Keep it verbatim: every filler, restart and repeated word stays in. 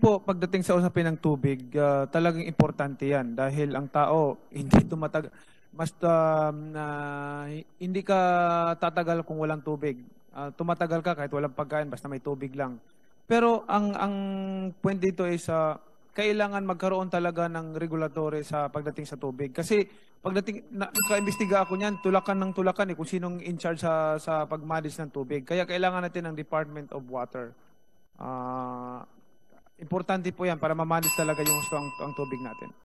po, pagdating sa usapin ng tubig, ah, talagang importante yan dahil ang tao hindi tumatag mas um, na hindi ka tatagal kung walang tubig. Ah, tumatagal ka kahit walang pagkain basta may tubig lang. Pero ang ang point dito is ah, kailangan magkaroon talaga ng regulatory sa pagdating sa tubig. Kasi pagdating na, naka-imbestiga ako niyan, tulakan ng tulakan eh kung sinong in charge sa sa pagmanage ng tubig. Kaya kailangan natin ng Department of Water. Ah, importante po yan para ma-manage talaga yung gusto ang, ang tubig natin.